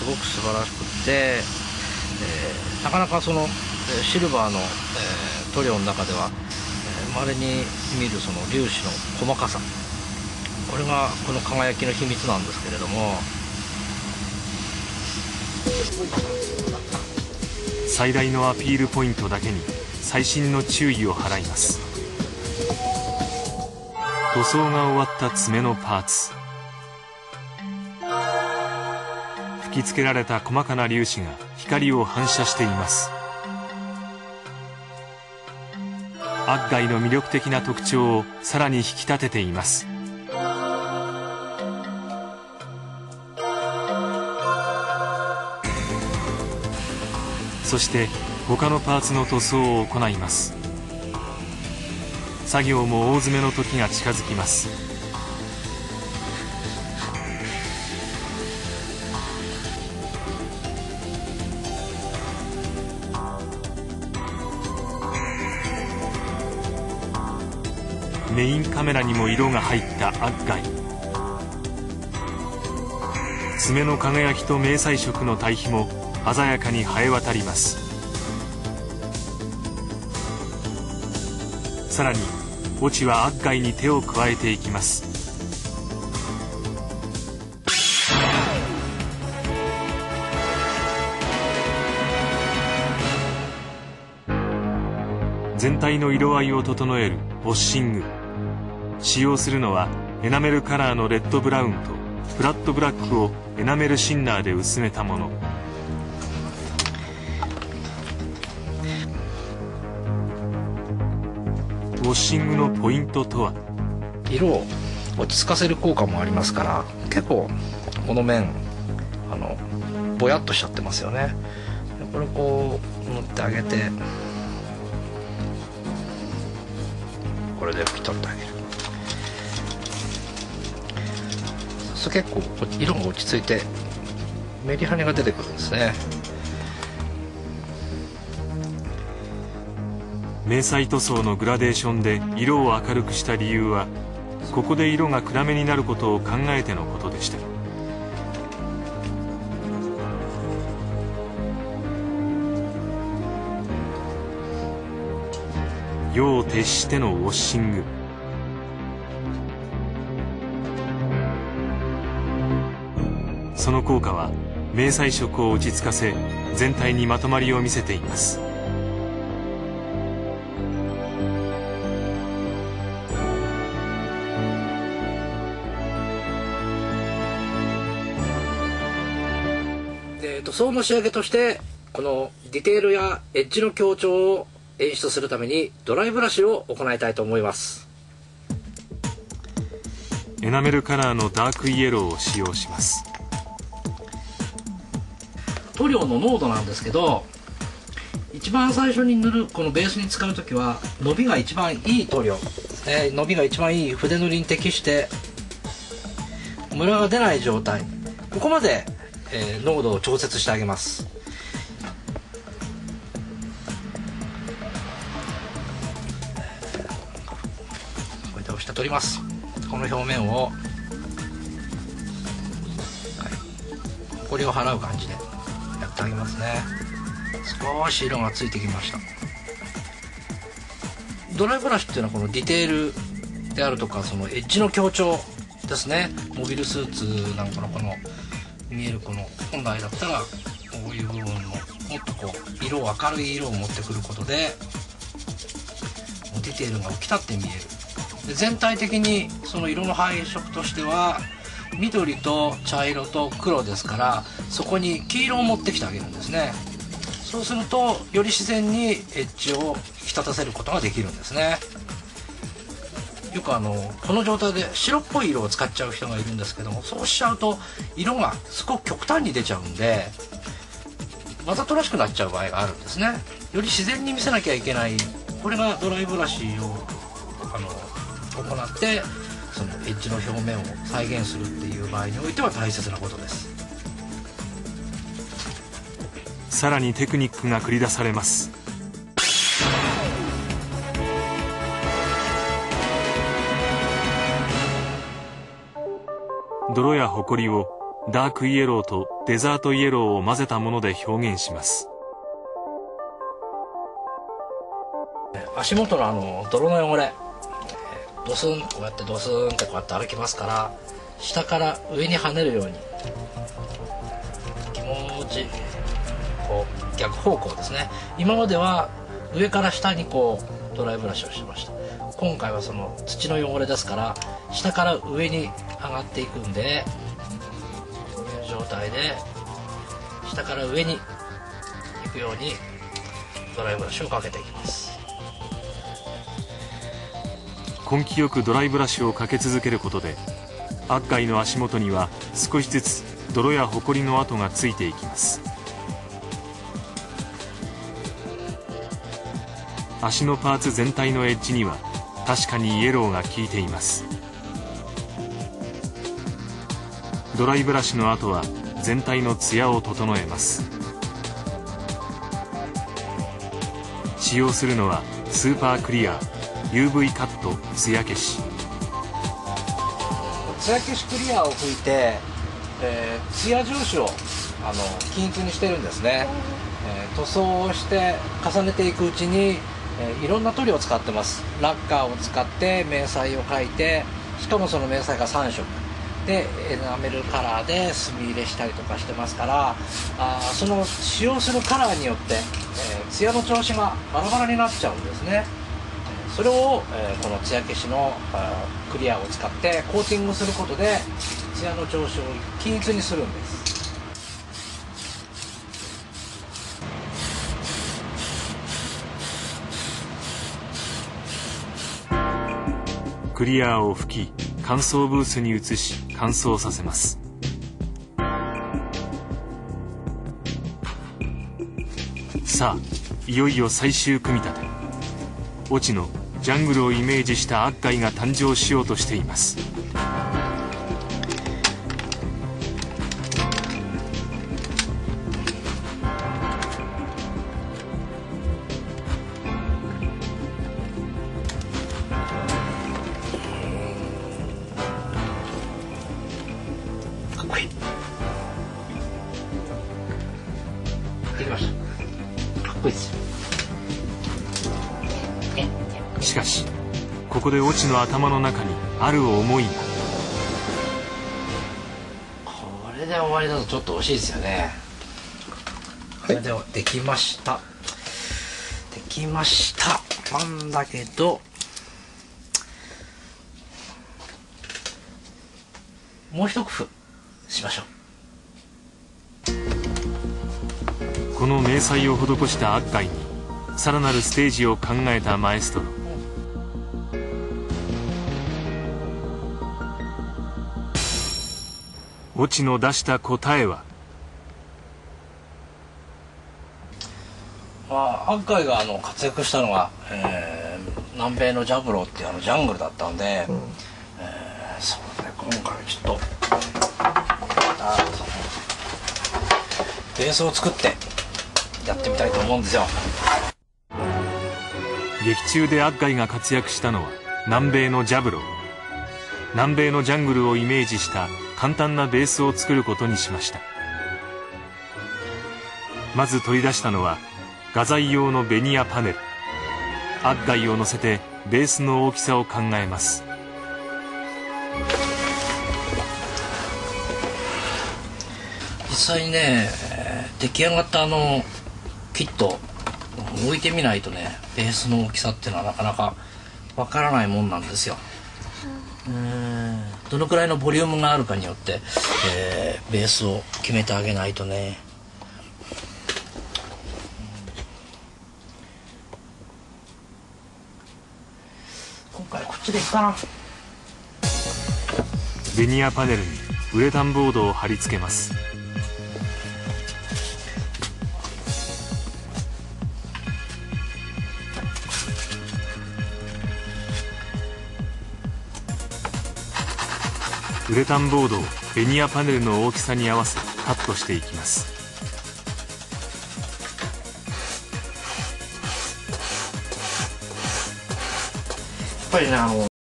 ごく素晴らしくて、なかなかそのシルバーの、塗料の中では稀に見るその粒子の細かさ、これがこの輝きの秘密なんですけれども、 最大のアピールポイントだけに細心の注意を払います。塗装が終わった爪のパーツ、吹き付けられた細かな粒子が光を反射しています。アッガイの魅力的な特徴をさらに引き立てています。そして他のパーツの塗装を行います。作業も大詰めの時が近づきます。メインカメラにも色が入ったアッガイ。爪の輝きと迷彩色の対比も鮮やかに映え渡ります。さらにオチはアッガイに手を加えていきます。全体の色合いを整えるウォッシング。使用するのはエナメルカラーのレッドブラウンとフラットブラックをエナメルシンナーで薄めたもの。ウォッシングのポイントとは、 色を落ち着かせる効果もありますから、結構この面ぼやっとしちゃってますよね。これをこう塗ってあげて、これで拭き取ってあげる。そうすると結構色が落ち着いてメリハリが出てくるんですね。 迷彩塗装のグラデーションで色を明るくした理由は、ここで色が暗めになることを考えてのことでした。夜を徹してのウォッシング。その効果は迷彩色を落ち着かせ、全体にまとまりを見せています。 塗装の仕上げとして、このディテールやエッジの強調を演出するためにドライブラシを行いたいと思います。 エナメルカラーのダークイエローを使用します。 塗料の濃度なんですけど、一番最初に塗るこのベースに使う時は伸びが一番いい塗料、伸びが一番いい筆塗りに適してムラが出ない状態、ここまで濃度を調節してあげます。これで押して取ります。この表面を、ほこりを払う感じでやってあげますね。少し色がついてきました。ドライブラシっていうのはこのディテールであるとか、そのエッジの強調ですね。モビルスーツなんかのこの見えるこの本来だったらこういう部分ももっとこう色を明るい色を持ってくることでディテールが浮き立って見える。で全体的にその色の配色としては緑と茶色と黒ですから、そこに黄色を持ってきてあげるんですね。そうするとより自然にエッジを引き立たせることができるんですね。よくこの状態で白っぽい色を使っちゃう人がいるんですけども、そうしちゃうと色がすごく極端に出ちゃうんでわざとらしくなっちゃう場合があるんですね。より自然に見せなきゃいけない、これがドライブラシを行ってそのエッジの表面を再現するっていう場合においては大切なことです。 さらにテクニックが繰り出されます。泥やホコリをダークイエローとデザートイエローを混ぜたもので表現します。 足元の泥の汚れ、ドスン、こうやってドスンってこうやって歩きますから、下から上に跳ねるように気持ちこう逆方向ですね。今までは上から下にこうドライブラシをしてました。今回はその土の汚れですから、下から上に上がっていくんで、こういう状態で下から上に行くようにドライブラシをかけていきます。 根気よくドライブラシをかけ続けることで、アッガイの足元には少しずつ泥やホコリの跡がついていきます。足のパーツ全体のエッジには確かにイエローが効いています。ドライブラシの後は全体のツヤを整えます。使用するのはスーパークリア UV カットツヤ消し。 ツヤ消しクリアを拭いて、ツヤ上司を均一にしてるんですね。塗装をして重ねていくうちに、いろんな塗料を使ってます。ラッカーを使って明細を描いて、しかもその明細が3色でエナメルカラーで墨入れしたりとかしてますから、その使用するカラーによって、ツヤの調子がバラバラになっちゃうんですね。それを、このツヤ消しのクリアを使ってコーティングすることでツヤの調子を均一にするんです。 クリアを拭き、乾燥ブースに移し乾燥させます。さあ、いよいよ最終組み立て。オチのジャングルをイメージしたアッガイが誕生しようとしています。 かっこいい。できました。かっこいいですよ。 しかしここでオチの頭の中にある思いが。 これで終わりだとちょっと惜しいですよね。これでできました。できました。なんだけどもう一工夫しましょう。この明細を施したアッガイにさらなるステージを考えたマエストロ。オチの出した答えは、 アッガイが活躍したのが、南米のジャブローっていうジャングルだったんで、そうね、今回ちょっとベースを作ってやってみたいと思うんですよ。 劇中でアッガイが活躍したのは南米のジャブロー。南米のジャングルをイメージした簡単なベースを作ることにしました。まず取り出したのは画材用のベニヤパネル。アッガイを乗せてベースの大きさを考えます。 実際にね、出来上がったキット置いてみないとね、ベースの大きさっていうのはなかなかわからないもんなんですよ。どのくらいのボリュームがあるかによって、ベースを決めてあげないとね。今回こっちでいいかな。 ベニヤパネルにウレタンボードを貼り付けます。ウレタンボードをベニヤパネルの大きさに合わせカットしていきます。 やっぱりね、